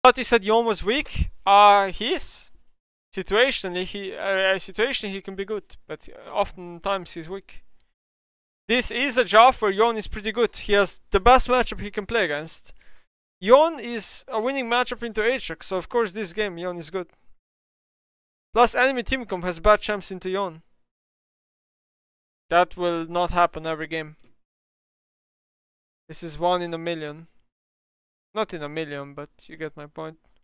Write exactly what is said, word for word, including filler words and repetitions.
Thought you said Yone was weak. Uh, he is. Situationally, he uh, situationally he can be good, but oftentimes he's weak. This is a job where Yone is pretty good. He has the best matchup he can play against. Yone is a winning matchup into Aatrox, so of course this game Yone is good. Plus enemy team comp has bad champs into Yone. That will not happen every game. This is one in a million. Not in a million, but you get my point.